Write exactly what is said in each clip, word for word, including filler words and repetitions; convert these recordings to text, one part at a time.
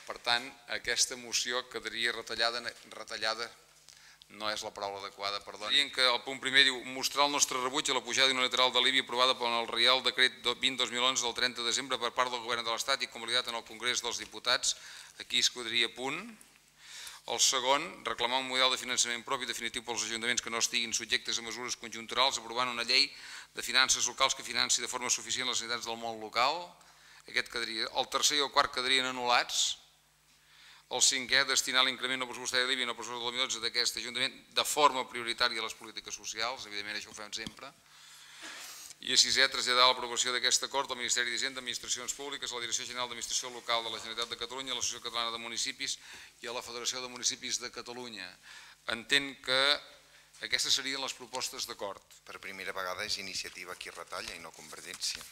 Per tant, aquesta moció quedaria retallada, retallada no és la paraula adequada, perdó. Dient que el punt primer diu mostrar el nostre rebuig a la pujada unilateral de l'I B I aprovada pel Reial Decret vint dos mil onze del trenta de desembre per part del Govern de l'Estat i convalidat en el Congrés dels Diputats. Aquí es quedaria punt. El segon, reclamar un model de finançament propi definitiu pels ajuntaments que no estiguin subjectes a mesures conjunturals, aprovant una llei de finances locals que financi de forma suficient les necessitats del món local. Aquest quedaria. El tercer i el quart quedarien anul·lats. El cinquè, destinar l'increment no pressupostari de l'I B I i no pressupostari d'aquest Ajuntament de forma prioritària a les polítiques socials, evidentment això ho fem sempre. I el sisè, traslladar l'aprovació d'aquest acord al Ministeri d'Hisenda, Administracions Públiques, a la Direcció General d'Administració Local de la Generalitat de Catalunya, a l'Associació Catalana de Municipis i a la Federació de Municipis de Catalunya. Entenc que aquestes serien les propostes d'acord. Per primera vegada és iniciativa qui retalla i no Convergència,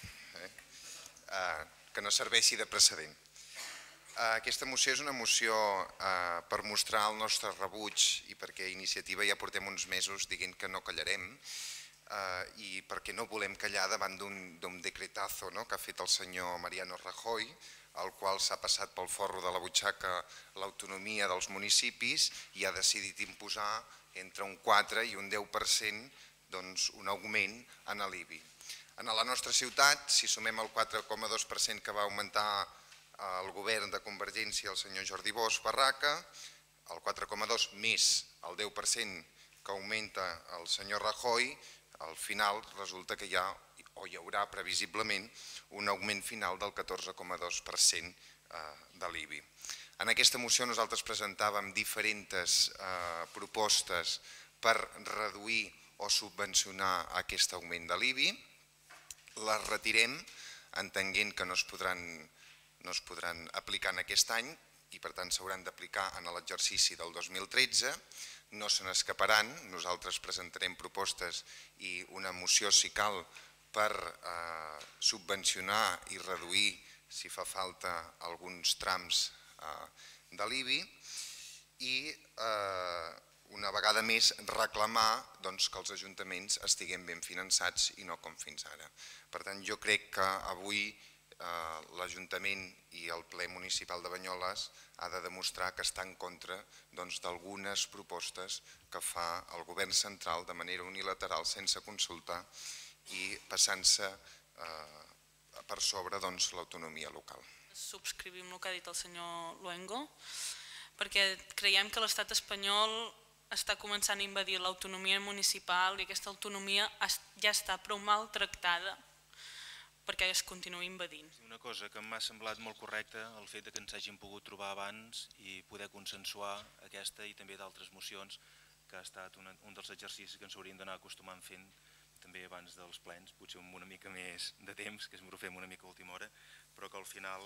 que no serveixi de precedent. Aquesta moció és una moció per mostrar el nostre rebuig i perquè a Iniciativa ja portem uns mesos dient que no callarem i perquè no volem callar davant d'un decretazo que ha fet el senyor Mariano Rajoy, el qual s'ha passat pel forro de la butxaca l'autonomia dels municipis i ha decidit imposar entre un quatre i un deu per cent un augment en l'I B I. A la nostra ciutat, si sumem el quatre coma dos per cent que va augmentar el govern de Convergència, el senyor Jordi Bosch Barraca, el quatre coma dos més el deu per cent que augmenta el senyor Rajoy, al final resulta que hi ha o hi haurà previsiblement un augment final del catorze coma dos per cent de l'I B I. En aquesta moció nosaltres presentàvem diferents propostes per reduir o subvencionar aquest augment de l'I B I. Les retirem entenent que no es podran no es podran aplicar en aquest any i per tant s'hauran d'aplicar en l'exercici del dos mil tretze, no se n'escaparan, nosaltres presentarem propostes i una moció si cal per subvencionar i reduir, si fa falta, alguns trams de l'I B I i una vegada més reclamar que els ajuntaments estiguem ben finançats i no com fins ara. Per tant, jo crec que avui l'Ajuntament i el ple municipal de Banyoles ha de demostrar que està en contra d'algunes propostes que fa el govern central de manera unilateral sense consultar i passant-se per sobre l'autonomia local. Subscrivim el que ha dit el senyor Luengo perquè creiem que l'estat espanyol està començant a invadir l'autonomia municipal i aquesta autonomia ja està prou maltractada perquè es continua invadint. Una cosa que m'ha semblat molt correcta, el fet que ens hàgim pogut trobar abans i poder consensuar aquesta i també d'altres mocions, que ha estat un dels exercicis que ens hauríem d'anar acostumant fent també abans dels plens, potser amb una mica més de temps, que ens ho fem una mica a última hora, però que al final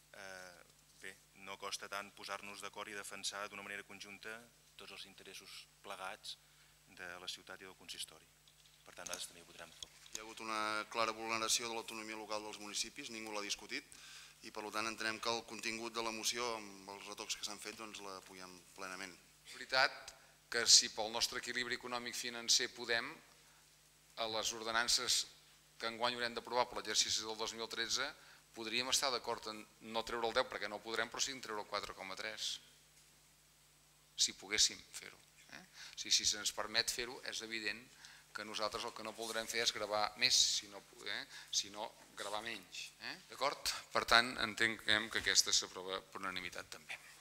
no costa tant posar-nos d'acord i defensar d'una manera conjunta tots els interessos plegats de la ciutat i del consistori. Per tant, nosaltres també ho votarem a favor. Hi ha hagut una clara vulneració de l'autonomia local dels municipis, ningú l'ha discutit i per tant entenem que el contingut de la moció amb els retocs que s'han fet l'apoyem plenament. És veritat que si pel nostre equilibri econòmic financer podem, a les ordenances que enguany haurem d'aprovar per l'exercici del dos mil tretze podríem estar d'acord en no treure el deu perquè no ho podrem, però sí en treure el quatre coma tres, si poguéssim fer-ho. Si se'ns permet fer-ho, és evident que nosaltres el que no voldrem fer és gravar més, sinó gravar menys. D'acord? Per tant, entenc que aquesta s'aprova per unanimitat també.